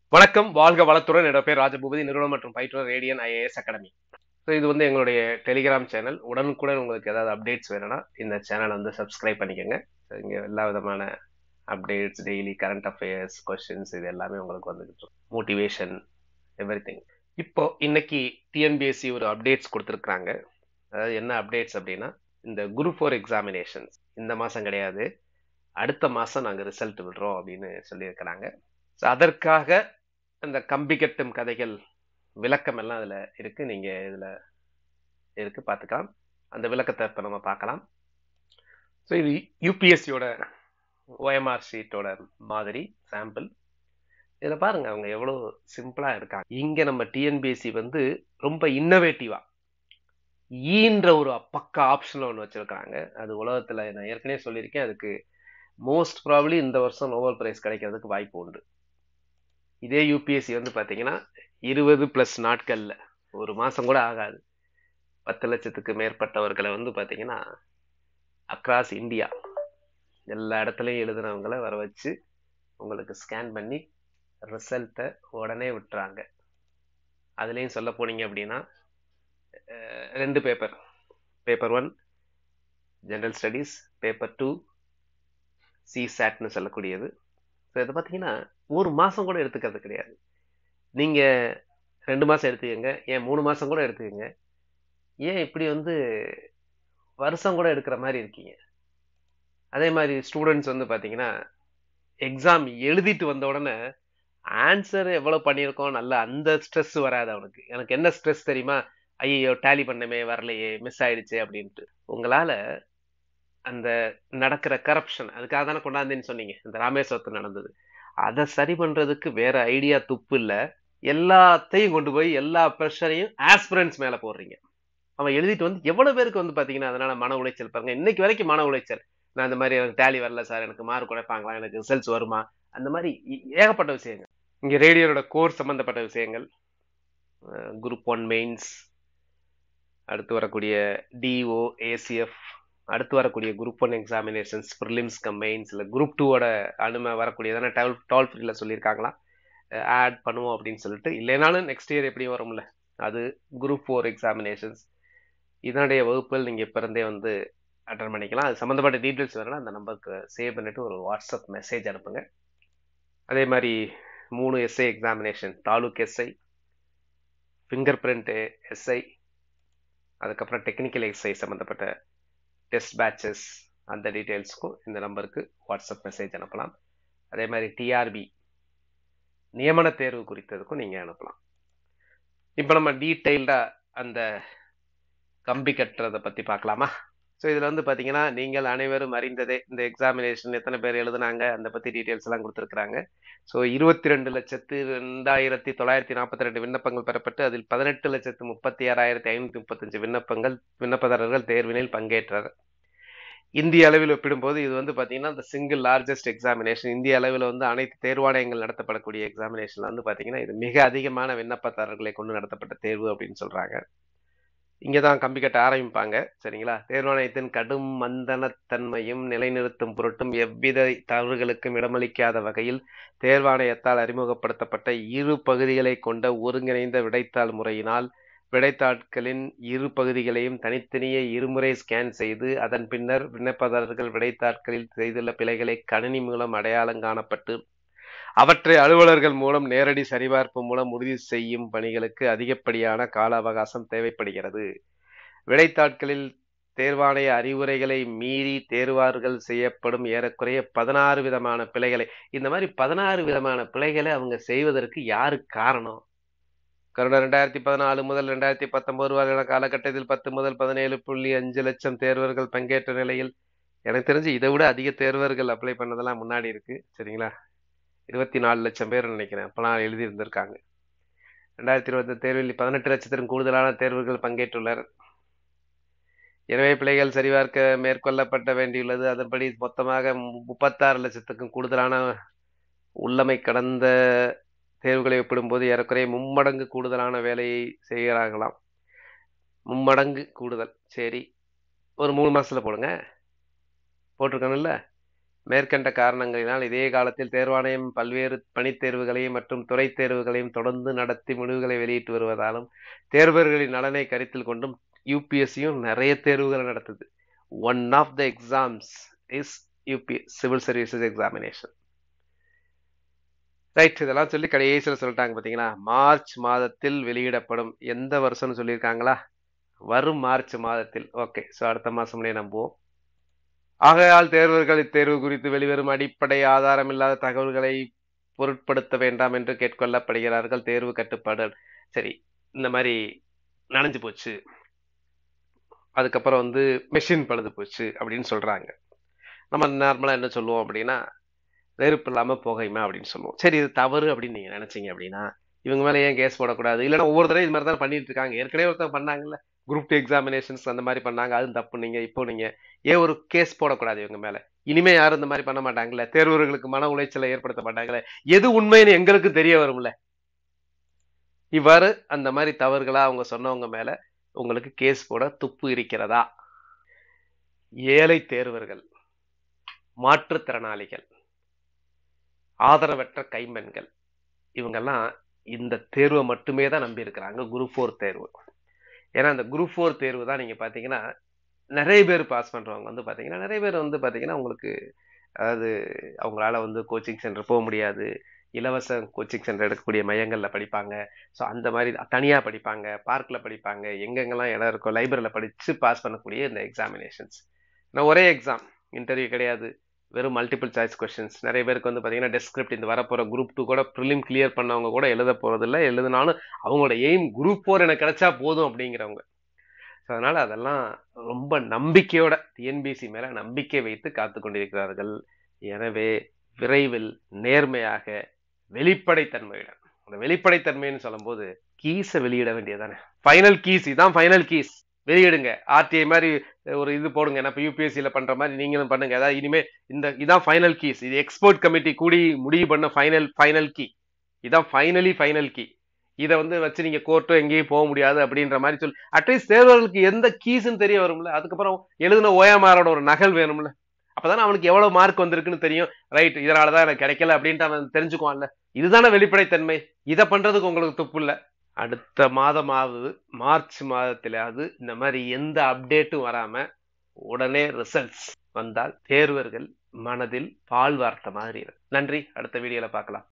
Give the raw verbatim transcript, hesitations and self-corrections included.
வணக்கம், வாழ்க வளத்துடன். என்னோட பேர் ராஜபூபதி, நிறுவனம் மற்றும் பயிற்றுனர் ரேடியன் ஐஏஎஸ் அகாடமி. ஸோ இது வந்து எங்களுடைய டெலிகிராம் சேனல். உடனுக்குடன் உங்களுக்கு ஏதாவது அப்டேட்ஸ் வேணும்னா இந்த சேனல் வந்து சப்ஸ்கிரைப் பண்ணிக்கோங்க. ஸோ இங்கே எல்லா விதமான updates, daily current affairs, questions இது எல்லாமே உங்களுக்கு வந்துகிட்டு மோட்டிவேஷன், எவ்ரி திங். இப்போ இன்னைக்கு டிஎன்பிஎஸ்சி ஒரு அப்டேட்ஸ் கொடுத்துருக்குறாங்க. அதாவது என்ன அப்டேட்ஸ் அப்படின்னா, இந்த குரூப் ஃபோர் எக்ஸாமினேஷன்ஸ் இந்த மாதம் கிடையாது, அடுத்த மாதம் நாங்கள் ரிசல்ட் விடுறோம் அப்படின்னு சொல்லியிருக்கிறாங்க. ஸோ அதற்காக அந்த கம்பி கட்டும் கதைகள் விளக்கம் எல்லாம் அதுல இருக்கு. நீங்க இதுல இருக்கு பார்த்துக்கலாம். அந்த விளக்கத்தை இப்ப நம்ம பார்க்கலாம். ஸோ இது யூபிஎஸ்சியோட ஓஎம்ஆர் ஷீட்டோட மாதிரி சாம்பிள். இதுல பாருங்க அவங்க எவ்வளவு சிம்பிளா இருக்காங்க. இங்க நம்ம டிஎன்பிஎஸ்சி வந்து ரொம்ப இன்னோவேட்டிவா ஈன்ற ஒரு பக்க ஆப்ஷன் ஒன்று வச்சிருக்காங்க. அது உலகத்துல நான் ஏற்கனவே சொல்லியிருக்கேன், அதுக்கு மோஸ்ட் ப்ராபப்லி இந்த வருஷம் நோபல் பிரைஸ் கிடைக்கிறதுக்கு வாய்ப்பு உண்டு. இதே யூபிஎஸ்சி வந்து பாத்தீங்கன்னா இருபது பிளஸ் நாட்கள்ல, ஒரு மாசம் கூட ஆகாது, பத்து லட்சத்துக்கு மேற்பட்டவர்களை வந்து பாத்தீங்கன்னா அக்ராஸ் இந்தியா எல்லா இடத்துலையும் எழுதுனவங்களை வர வச்சு உங்களுக்கு ஸ்கேன் பண்ணி ரிசல்ட்டை உடனே விட்டுறாங்க. அதுலேயும் சொல்ல போனீங்க அப்படின்னா ரெண்டு paper, paper one general studies, paper two சிசாட்னு சொல்லக்கூடியது. ஸோ இதை பார்த்தீங்கன்னா ஒரு மாதம் கூட எடுத்துக்கிறது கிடையாது. நீங்கள் ரெண்டு மாதம் எடுத்துக்கங்க, ஏன் மூணு மாதம் கூட எடுத்துக்கங்க, ஏன் இப்படி வந்து வருஷம் கூட எடுக்கிற மாதிரி இருக்கீங்க? அதே மாதிரி ஸ்டூடெண்ட்ஸ் வந்து பார்த்தீங்கன்னா எக்ஸாம் எழுதிட்டு வந்த உடனே ஆன்சர் எவ்வளோ பண்ணியிருக்கோம், நல்ல அந்த ஸ்ட்ரெஸ் வராது அவனுக்கு. எனக்கு என்ன ஸ்ட்ரெஸ் தெரியுமா, ஐயோ டேலி பண்ணமே வரலையே, மிஸ் ஆயிடுச்சு அப்படின்ட்டு. உங்களால் அந்த நடக்கிற கரப்ஷன், அதுக்காக தானே கொண்டாந்தேன்னு சொன்னீங்க, இந்த ராமேஸ்வரத்தில் நடந்தது, அதை சரி பண்ணுறதுக்கு வேற ஐடியா துப்பு இல்லை. எல்லாத்தையும் கொண்டு போய் எல்லா ப்ரெஷரையும் ஆஸ்பிரன்ஸ் மேலே போடுறீங்க. அவன் எழுதிட்டு வந்து எவ்வளவு பேருக்கு வந்து பாத்தீங்கன்னா அதனால மன உளைச்சல் பாருங்க. இன்னைக்கு வரைக்கும் மன உளைச்சல். நான் இந்த மாதிரி எனக்கு டேலி வரல சார், எனக்கு மார்க் குறைப்பாங்களா, எனக்கு ரிசல்ட்ஸ் வருமா, அந்த மாதிரி ஏகப்பட்ட விஷயங்கள். இங்க ரேடியோட கோர்ஸ் சம்பந்தப்பட்ட விஷயங்கள், குரூப் ஒன் மெயின்ஸ், அடுத்து வரக்கூடிய டிஓ ஏசிஎஃப், அடுத்து வரக்கூடிய group one examinations, prelims cum mains, இல்லை குரூப் டூவோட அனுமை வரக்கூடியதான டுவெல் டுவெல் ஃப்ரீல சொல்லியிருக்காங்களா ஆட் பண்ணுவோம் அப்படின்னு சொல்லிட்டு. இல்லைனாலும் நெக்ஸ்ட் இயர் எப்படி வரும்ல, அது குரூப் ஃபோர் எக்ஸாமினேஷன்ஸ். இதனுடைய வகுப்புகள் நீங்கள் இப்போ இருந்தே வந்து அட்டன் பண்ணிக்கலாம். அது சம்மந்தப்பட்ட டீட்டெயில்ஸ் வேணும்னா அந்த நம்பருக்கு சேவ் பண்ணிட்டு ஒரு வாட்ஸ்அப் மெசேஜ் அனுப்புங்க. அதே மாதிரி மூணு SI examination, taluk SI, finger print SI, அதுக்கப்புறம் டெக்னிக்கல் எஸ்ஐ சம்மந்தப்பட்ட டெஸ்ட் பேட்சஸ், அந்த டீட்டெயில்ஸ்க்கும் இந்த நம்பருக்கு வாட்ஸ்அப் மெசேஜ் அனுப்பலாம். அதே மாதிரி டிஆர்பி நியமன தேர்வு குறித்ததுக்கும் நீங்கள் அனுப்பலாம். இப்போ நம்ம டீட்டெயில்டாக அந்த கம்பி கட்டுறதை பற்றி பார்க்கலாமா? ஸோ இதில் வந்து பார்த்தீங்கன்னா நீங்கள் அனைவரும் அறிந்ததே, இந்த எக்ஸாமினேஷன் எத்தனை பேர் எழுதுனாங்க அந்த பற்றி டீட்டெயில்ஸ் எல்லாம் கொடுத்துருக்குறாங்க. ஸோ இருபத்தி ரெண்டு லட்சத்து ரெண்டாயிரத்தி தொள்ளாயிரத்தி நாற்பத்தி ரெண்டு விண்ணப்பங்கள் பெறப்பட்டு அதில் பதினெட்டு லட்சத்து முப்பத்தி ஆறாயிரத்தி ஐநூற்றி முப்பத்தஞ்சு விண்ணப்பங்கள் விண்ணப்பதாரர்கள் தேர்வினில் பங்கேற்றார். இந்திய அளவில் ஒப்பிடும்போது இது வந்து பார்த்தீங்கன்னா இந்த சிங்கிள் லார்ஜஸ்ட் எக்ஸாமினேஷன். இந்திய அளவில் வந்து அனைத்து தேர்வாணையங்கள் நடத்தப்படக்கூடிய எக்ஸாமினேஷன்ல வந்து பார்த்தீங்கன்னா இது மிக அதிகமான விண்ணப்பதாரர்களை கொண்டு நடத்தப்பட்ட தேர்வு அப்படின்னு சொல்றாங்க. இங்கே தான் கம்பி கட்ட ஆரம்பிப்பாங்க, சரிங்களா? தேர்வாணையத்தின் கடும் மந்தனத்தன்மையும் நிலைநிறுத்தும் பொருட்டும் எவ்வித தவறுகளுக்கும் இடமளிக்காத வகையில் தேர்வாணையத்தால் அறிமுகப்படுத்தப்பட்ட இரு பகுதிகளை கொண்ட ஒருங்கிணைந்த விடைத்தாள் முறையினால் விடைத்தாட்களின் இரு பகுதிகளையும் தனித்தனியே இருமுறை ஸ்கேன் செய்து அதன் பின்னர் விண்ணப்பதாரர்கள் விடைத்தாட்களில் செய்துள்ள பிழைகளை கணினி மூலம் அடையாளம் காணப்பட்டு அவற்றை அலுவலர்கள் மூலம் நேரடி சரிபார்ப்பு மூலம் உறுதி செய்யும் பணிகளுக்கு அதிகப்படியான கால அவகாசம் தேவைப்படுகிறது. விடைத்தாட்களில் தேர்வாணைய அறிவுரைகளை மீறி தேர்வார்கள் செய்யப்படும் ஏறக்குறைய பதினாறு விதமான பிழைகளை, இந்த மாதிரி பதினாறு விதமான பிழைகளை அவங்க செய்வதற்கு யாரு காரணம்? கருணா ரெண்டாயிரத்தி பதினாலு முதல் ரெண்டாயிரத்தி பத்தொன்பது வரையான காலகட்டத்தில் பத்து முதல் பதினேழு புள்ளி அஞ்சு லட்சம் தேர்வர்கள் பங்கேற்ற நிலையில் எனக்கு தெரிஞ்சு இதை விட அதிக தேர்வர்கள் அப்ளை பண்ணதெல்லாம் முன்னாடி இருக்கு, சரிங்களா? இருபத்தி நாலு லட்சம் பேர் நினைக்கிறேன் அப்பெல்லாம் எழுதி இருந்திருக்காங்க. ரெண்டாயிரத்தி இருபத்தி தேர்வில் பதினெட்டு லட்சத்திற்கும் கூடுதலான தேர்வுகள் பங்கேற்றுள்ளனர். எனவே பிழைகள் சரிபார்க்க மேற்கொள்ளப்பட வேண்டியுள்ளது. அதன்படி மொத்தமாக முப்பத்தாறு லட்சத்துக்கும் கூடுதலான உள்ளமை கடந்த தேர்வுகளை ஒப்பிடும்போது ஏறக்குறைய மும்மடங்கு கூடுதலான வேலையை செய்கிறார்களாம். மும்மடங்கு கூடுதல். சரி, ஒரு மூணு மாசத்துல போடுங்க, போட்டிருக்கணும்ல. மேற்கண்ட காரணங்களினால் இதே காலத்தில் தேர்வாணையம் பல்வேறு பணித் தேர்வுகளையும் மற்றும் துறை தேர்வுகளையும் தொடர்ந்து நடத்தி முடிவுகளை வெளியிட்டு வருவதாலும் தேர்வர்களின் நலனை கருத்தில் கொண்டும் யூபிஎஸ்சியும் நிறைய தேர்வுகளை நடத்துது. One of the exams is UP civil services examination. Right, இதெல்லாம் சொல்லி கடைசியில் சொல்லிட்டாங்க பார்த்தீங்களா. மார்ச் மாதத்தில் வெளியிடப்படும். எந்த வருஷம்னு சொல்லியிருக்காங்களா? வரும் மார்ச் மாதத்தில். ஓகே, ஸோ அடுத்த மாசம்லேயே நம்புவோம். ஆகையால் தேர்வர்கள் இத்தேர்வு குறித்து வெளிவரும் அடிப்படை ஆதாரம் இல்லாத தகவல்களை பொருட்படுத்த வேண்டாம் என்று கேட்கொள்ளப்படுகிறார்கள். தேர்வு கட்டுப்பாடு. சரி, இந்த மாதிரி நனைஞ்சு போச்சு, அதுக்கப்புறம் வந்து மெஷின் பழுது போச்சு அப்படின்னு சொல்றாங்க. நம்ம நார்மலா என்ன சொல்லுவோம் அப்படின்னா, நெருப்பு இல்லாம புகையுமா அப்படின்னு சொல்லுவோம். சரி, இது தவறு அப்படின்னு நீங்க நினைச்சீங்க அப்படின்னா இவங்க மேல ஏன் கேஸ் போடக்கூடாது? இல்லைன்னா ஒவ்வொரு தடவை இது மாதிரி தான் பண்ணிட்டு இருக்காங்க. ஏற்கனவே ஒருத்தர் பண்ணாங்கல்ல, குரூப் டூ எக்ஸாமினேஷன்ஸ் அந்த மாதிரி பண்ணாங்க, அது தப்பு. நீங்க இப்போ நீங்க ஏன் ஒரு கேஸ் போடக்கூடாது இவங்க மேல? இனிமே யாரும் இந்த மாதிரி பண்ண மாட்டாங்கல்ல, தேர்வர்களுக்கு மன உளைச்சலை ஏற்படுத்த மாட்டாங்கல்ல, எது உண்மைன்னு எங்களுக்கு தெரிய வரும்ல. இவ்வாறு அந்த மாதிரி தவறுகளா அவங்க சொன்னவங்க மேல உங்களுக்கு கேஸ் போட துப்பு இருக்கிறதா? ஏழை தேர்வர்கள், மாற்றுத்திறனாளிகள், ஆதரவற்ற கைம்பெண்கள், இவங்கெல்லாம் இந்த தேர்வை மட்டுமே தான் நம்பி இருக்கிறாங்க, குரூப் ஃபோர் தேர்வு. ஏன்னா அந்த குரூப் ஃபோர் தேர்வு தான் நீங்க பாத்தீங்கன்னா நிறைய பேர் பாஸ் பண்றவங்க வந்து பாத்தீங்கன்னா நிறைய பேர் வந்து பாத்தீங்கன்னா உங்களுக்கு அதாவது அவங்களால வந்து கோச்சிங் சென்டர் போக முடியாது, இலவச கோச்சிங் சென்டர் எடுக்கக்கூடிய மையங்கள்ல படிப்பாங்க. ஸோ அந்த மாதிரி தனியா படிப்பாங்க, பார்க்ல படிப்பாங்க, எங்கெங்கெல்லாம் இடம் இருக்கோ லைப்ரரியில படிச்சு பாஸ் பண்ணக்கூடிய இந்த எக்ஸாமினேஷன்ஸ். நான் ஒரே எக்ஸாம், இன்டர்வியூ கிடையாது, வெறும் மல்டிபிள் சாய்ஸ் கொஸ்டின்ஸ். நிறைய பேருக்கு வந்து பாத்தீங்கன்னா டெஸ்கிரிப்ட் இந்த வரப்போற குரூப் டூ கூட ப்ரிலிம் கிளியர் பண்ணவங்க கூட எழுத போறது இல்லை, எழுதினாலும் அவங்களோட எய்ம் குரூப் ஃபோர் எனக்கு கிடைச்சா போதும் அப்படிங்கிறவங்க. அதனால அதெல்லாம் ரொம்ப நம்பிக்கையோட டிஎன்பிஎஸ்சி மேல நம்பிக்கை வைத்து காத்து கொண்டிருக்கிறார்கள். எனவே விரைவில் நேர்மையாக வெளிப்படைத்தன்மையுடன், அந்த வெளிப்படைத்தன்மைன்னு சொல்லும் போது கீஸை வெளியிட வேண்டியதானே, ஃபைனல் கீஸ் இதான், ஃபைனல் கீஸ் வெளியிடுங்க. ஆர்டிஐ மாதிரி ஒரு இது போடுங்க, நான் யூபிஎஸ்சியில பண்ற மாதிரி நீங்களும் பண்ணுங்க. அதாவது இனிமே இந்த இதான் ஃபைனல் கீஸ், இது எக்ஸ்போர்ட் கமிட்டி கூடி முடிவு பண்ண ஃபைனல் ஃபைனல் கீ, இதான் ஃபைனலி ஃபைனல் கீ. இதை வந்து வச்சு நீங்க கோர்ட்டோ எங்கேயும் போக முடியாது அப்படின்ற மாதிரி சொல்லி அட்லீஸ்ட் தேர்வர்களுக்கு எந்த கீஸ்ன்னு தெரிய வரும்ல. அதுக்கப்புறம் எழுதின ஓஎம்ஆரோட ஒரு நகல் வேணும்ல, அப்பதானே அவனுக்கு எவ்வளவு மார்க் வந்திருக்குன்னு தெரியும். ரைட், இதனாலதான் எனக்கு கிடைக்கல அப்படின்ட்டு அவன் தெரிஞ்சுக்குவான்ல. இதுதானே வெளிப்படைத்தன்மை. இதை பண்றதுக்கு உங்களுக்கு துப்பு இல்ல. அடுத்த மாதமாவது மார்ச் மாதத்திலாவது இந்த மாதிரி எந்த அப்டேட்டும் வராம உடனே ரிசல்ட்ஸ் வந்தால் தேர்வர்கள் மனதில் பால் வார்த்த மாதிரி. நன்றி, அடுத்த வீடியோல பார்க்கலாம்.